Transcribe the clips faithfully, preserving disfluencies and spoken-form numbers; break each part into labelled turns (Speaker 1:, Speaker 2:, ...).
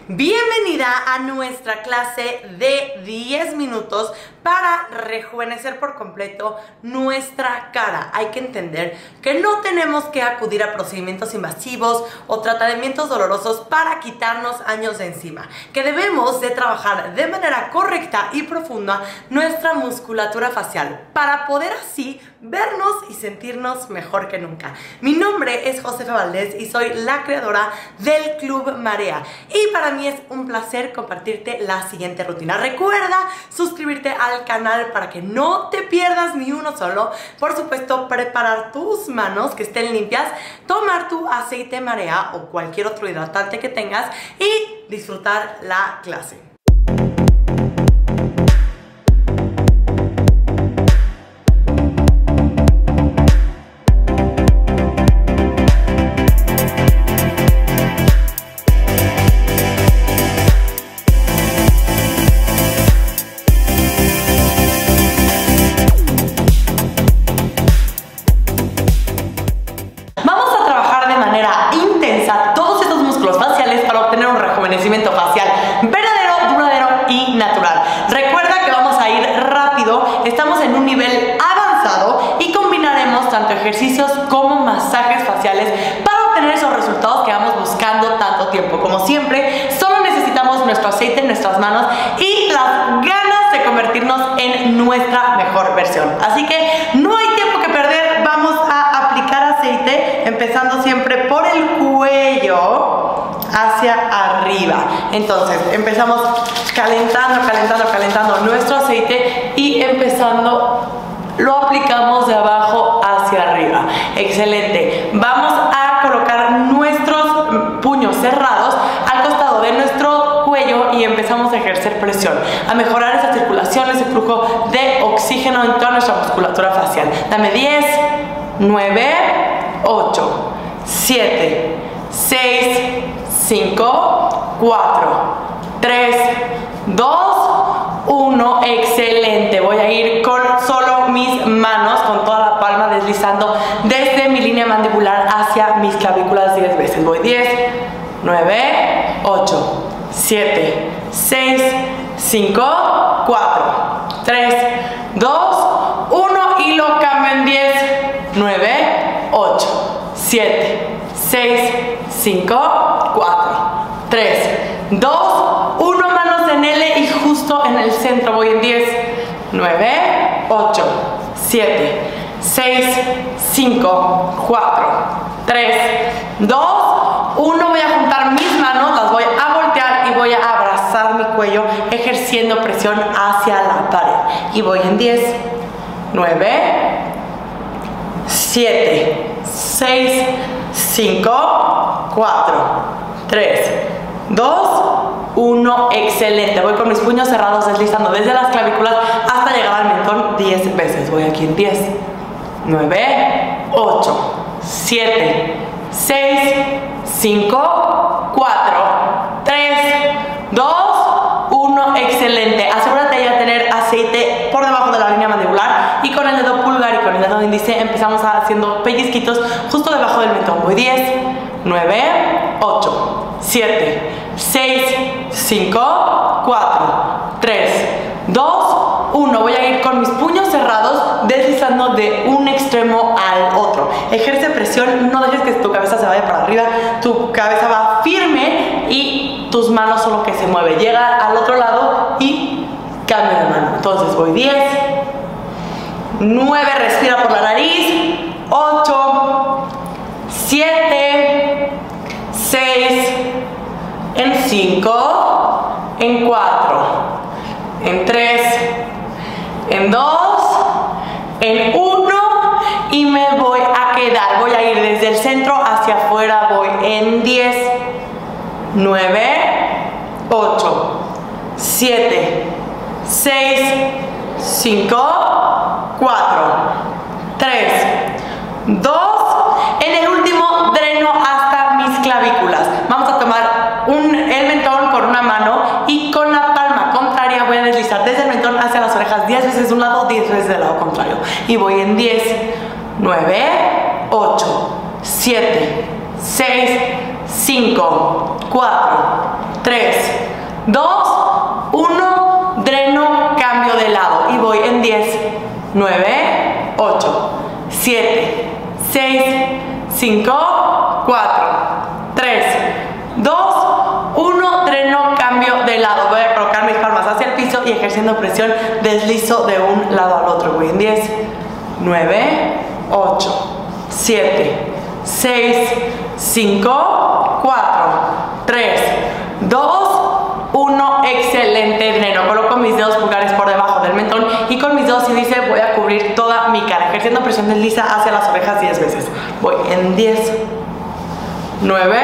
Speaker 1: Bienvenida a nuestra clase de diez minutos para rejuvenecer por completo nuestra cara. Hay que entender que no tenemos que acudir a procedimientos invasivos o tratamientos dolorosos para quitarnos años de encima, que debemos de trabajar de manera correcta y profunda nuestra musculatura facial para poder así vernos y sentirnos mejor que nunca. Mi nombre es Josefa Valdés y soy la creadora del Club Marea, y para mí es un placer compartirte la siguiente rutina. Recuerda suscribirte al canal para que no te pierdas ni uno solo. Por supuesto, preparar tus manos que estén limpias, tomar tu aceite Marea o cualquier otro hidratante que tengas y disfrutar la clase. Facial verdadero, duradero y natural. Recuerda que vamos a ir rápido, estamos en un nivel avanzado y combinaremos tanto ejercicios como masajes faciales para obtener esos resultados que vamos buscando tanto tiempo. Como siempre, solo necesitamos nuestro aceite en nuestras manos y las ganas de convertirnos en nuestra mejor versión. Así que no hay tiempo que perder, vamos a aplicar aceite empezando siempre por el cuello hacia arriba. Entonces empezamos calentando, calentando, calentando nuestro aceite y empezando lo aplicamos de abajo hacia arriba. Excelente. Vamos a colocar nuestros puños cerrados al costado de nuestro cuello y empezamos a ejercer presión, a mejorar esa circulación, ese flujo de oxígeno en toda nuestra musculatura facial. Dame diez, nueve, ocho, siete, seis, cinco, cuatro, tres, dos, uno. Excelente. Voy a ir con solo mis manos, con toda la palma deslizando desde mi línea mandibular hacia mis clavículas diez veces. Voy diez, nueve, ocho, siete, seis, cinco, cuatro, tres, dos, uno y lo cambio en diez, nueve, ocho, siete, seis, cinco, cuatro, tres, dos, uno, manos en L y justo en el centro voy en diez, nueve, ocho, siete, seis, cinco, cuatro, tres, dos, uno. Voy a juntar mis manos, las voy a voltear y voy a abrazar mi cuello ejerciendo presión hacia la pared. Y voy en diez, nueve, siete, seis, cinco, cuatro, tres, dos, uno. Excelente. Voy con mis puños cerrados deslizando desde las clavículas hasta llegar al mentón diez veces. Voy aquí en diez, nueve, ocho, siete, seis, cinco, cuatro, tres, dos, uno. Excelente. Asegúrate de ya tener aceite por debajo de la línea mandibular y con el dedo pulgar y con el dedo índice empezamos haciendo pellizquitos justo debajo del mentón. Voy diez, nueve, ocho, siete, seis, cinco, cuatro, tres, dos, uno. Voy a ir con mis puños cerrados deslizando de un extremo al otro. Ejerce presión, no dejes que tu cabeza se vaya para arriba, tu cabeza va firme y tus manos son lo que se mueve. Llega al otro lado y cambia de mano. Entonces voy diez, nueve, respira por la nariz, ocho, siete, seis, en cinco, en cuatro, en tres, en dos, en uno y me voy a quedar. Voy a ir desde el centro hacia afuera. Voy en diez, nueve, ocho, siete, seis, cinco, cuatro, tres, dos. En el último dreno hasta mis clavículas. Vamos a tomar un, el mentón con una mano y con la palma contraria voy a deslizar desde el mentón hacia las orejas diez veces de un lado, diez veces del lado contrario. Y voy en diez, nueve, ocho, siete, seis, cinco, cuatro, tres, dos, uno, dreno, cambio de lado. Y voy en diez, nueve, ocho, siete, seis, cinco, cuatro, tres, dos, uno, dreno, cambio de lado. Voy a colocar mis palmas hacia el piso y ejerciendo presión deslizo de un lado al otro. Voy en diez, nueve, ocho, siete, seis, cinco, cuatro, tres, dos, uno. Excelente, dreno. Coloco mis dedos pulgares por debajo del mentón y con mis dedos índice voy a cubrir toda mi cara, ejerciendo presión desliza hacia las orejas diez veces. Voy en diez, nueve,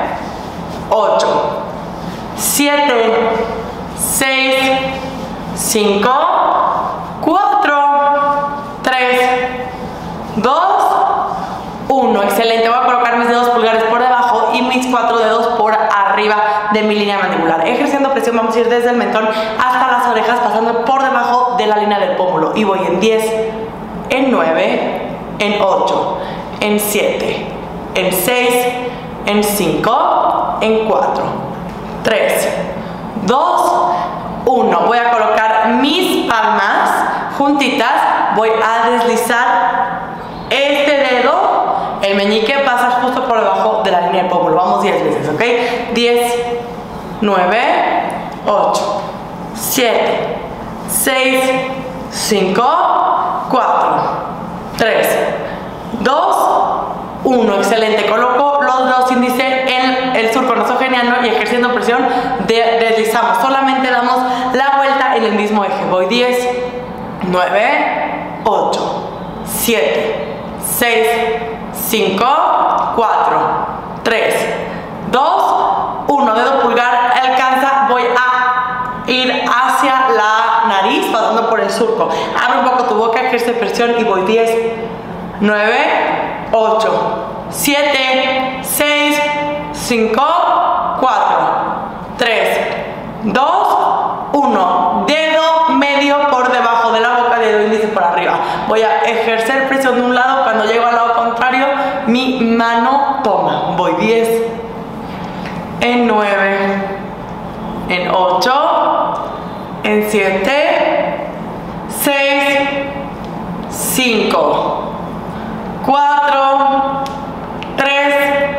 Speaker 1: ocho, siete, seis, cinco, cuatro, tres, dos, uno. Excelente. Voy a colocar mis dedos pulgares por debajo y mis cuatro dedos por arriba de mi línea mandibular. Ejerciendo presión vamos a ir desde el mentón hasta las orejas, pasando por debajo de la línea del pómulo. Y voy en diez, en nueve, en ocho, en siete, en seis, en cinco, en cuatro, tres, dos, uno. Voy a colocar mis palmas juntitas. Voy a deslizar este dedo. El meñique pasa justo por debajo de la línea del pómulo. Vamos diez veces, ¿ok? diez, nueve, ocho, siete, seis, cinco, cuatro, tres, dos, uno. Excelente. Coloco los dedos índice en el surco nasogeniano y ejerciendo presión de, deslizamos. Solamente damos la vuelta en el mismo eje. Voy diez, nueve, ocho, siete, seis, cinco, cuatro, tres, dos, uno. Dedo pulgar alcanza. Voy a ir hacia la nariz pasando por el surco. Abre un poco tu boca, ejerce presión y voy diez, nueve, ocho, siete, seis, cinco, cuatro, tres, dos, uno. Dedo medio por debajo de la boca, dedo índice por arriba. Voy a ejercer presión de un lado. Cuando llego al lado contrario, mi mano toma. Voy diez, en nueve, en ocho, en siete, seis, cinco, cuatro, tres,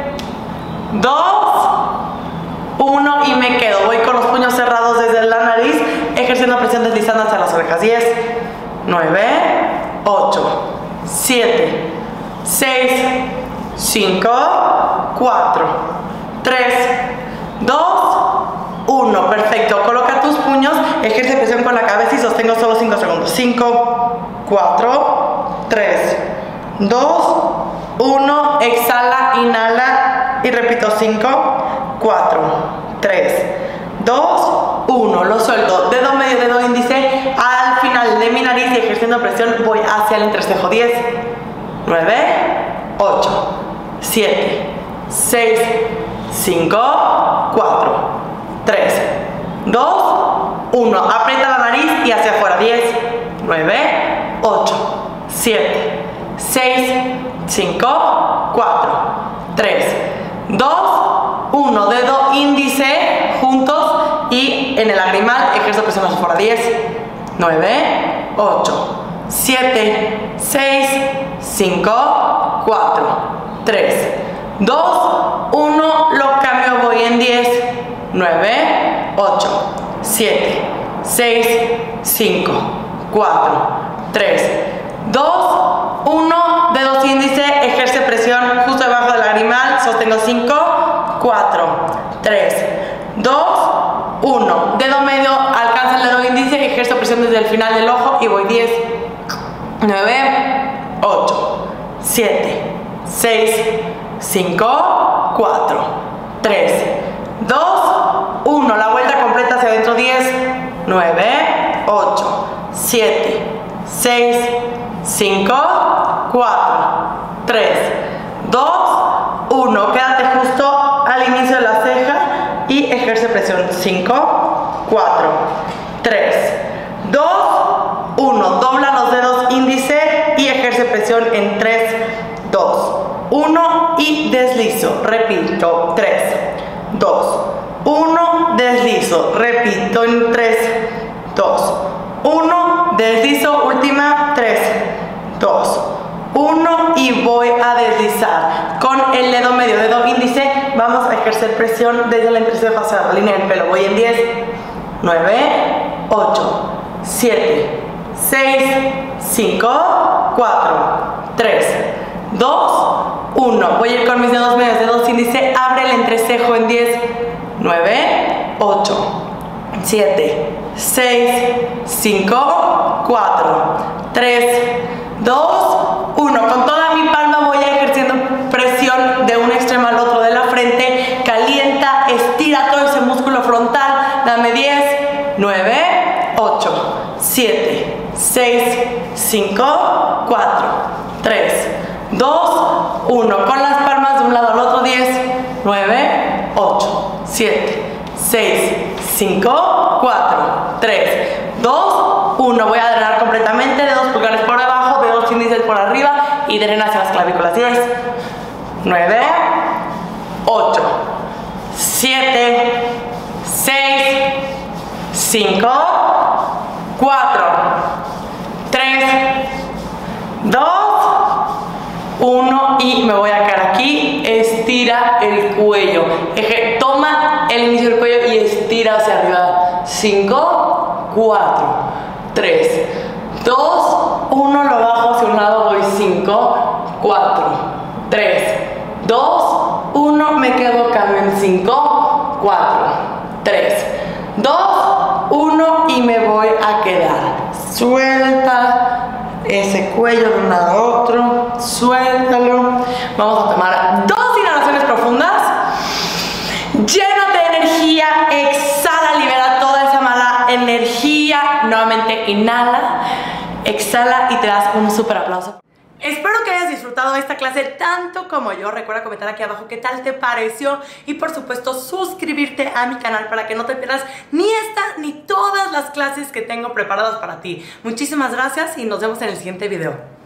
Speaker 1: dos, uno. Y me quedo. Voy con los puños cerrados desde la nariz, ejerciendo presión deslizando hacia las orejas. diez, nueve, ocho, siete, seis, cinco, cuatro, tres, dos, uno. Perfecto. Coloca tus puños, ejerce presión con la cabeza y sostengo solo cinco segundos. cinco, cuatro, tres, dos, uno. Exhala, inhala y repito. cinco, cuatro, tres, dos, uno. Lo suelto. Dedo medio, dedo índice al final de mi nariz y ejerciendo presión voy hacia el entrecejo. diez, nueve, ocho, siete, seis, cinco, cuatro, tres, dos, uno. Aprieta la nariz y hacia afuera. diez, nueve, ocho, siete, seis, cinco, cuatro, tres, dos, uno. Dedo índice juntos y en el lagrimal ejerzo presión hacia afuera. diez, nueve, ocho, siete, seis, cinco, cuatro, tres, dos, uno. Lo cambio. Voy en diez, nueve, ocho, siete, seis, cinco, cuatro, tres, dos, uno. Dedos índice, ejerce presión justo debajo del lagrimal. Sostengo cinco, cuatro, tres, dos, uno. Dedo medio alcanza el dedo índice, ejerzo presión desde el final del ojo y voy diez, nueve, ocho, siete, seis, cinco, cuatro, tres, dos, uno. La vuelta completa hacia adentro. diez, nueve, ocho, siete, seis, cinco, cuatro, tres, dos, uno. Quédate justo al inicio de la ceja y ejerce presión. cinco, cuatro, tres, dos, uno. Dobla los dedos índice y ejerce presión en tres, dos, uno y deslizo. Repito. tres, dos, uno. Deslizo. deslizo, repito en tres, dos, uno, deslizo, última, tres, dos, uno y voy a deslizar con el dedo medio, dedo índice. Vamos a ejercer presión desde la entrecejo hacia la línea del pelo. Voy en diez, nueve, ocho, siete, seis, cinco, cuatro, tres, dos, uno. Voy a ir con mis dedos medios, dedos índice. Abre el entrecejo en diez, nueve, ocho, siete, seis, cinco, cuatro, tres, dos, uno. Con toda mi palma voy a ejerciendo presión de un extremo al otro de la frente. Calienta, estira todo ese músculo frontal. Dame diez, nueve, ocho, siete, seis, cinco, cuatro, tres, dos, uno. Con las palmas de un lado al otro. diez, nueve, ocho, siete, seis, cinco, cuatro, tres, dos, uno. Voy a drenar completamente. Dedos pulgares por debajo, dedos índices por arriba y drena hacia las clavículas. diez, nueve, ocho, siete, seis, cinco, cuatro, tres, dos, uno y me voy a quedar aquí. Estira el cuello. Eje, toma el inicio del cuello y estira hacia arriba. cinco, cuatro, tres, dos, uno. Lo bajo hacia un lado. Voy cinco, cuatro, tres, dos, uno. Me quedo, cambio en cinco, cuatro, tres, dos, uno y me voy a quedar. Suelta ese cuello de un lado a otro, suéltalo. Vamos a tomar dos inhalaciones profundas. Llénate de energía, exhala, libera toda esa mala energía. Nuevamente inhala, exhala y te das un súper aplauso. Espero que hayas disfrutado de esta clase tanto como yo. Recuerda comentar aquí abajo qué tal te pareció y por supuesto suscribirte a mi canal para que no te pierdas ni esta ni todas las clases que tengo preparadas para ti. Muchísimas gracias y nos vemos en el siguiente video.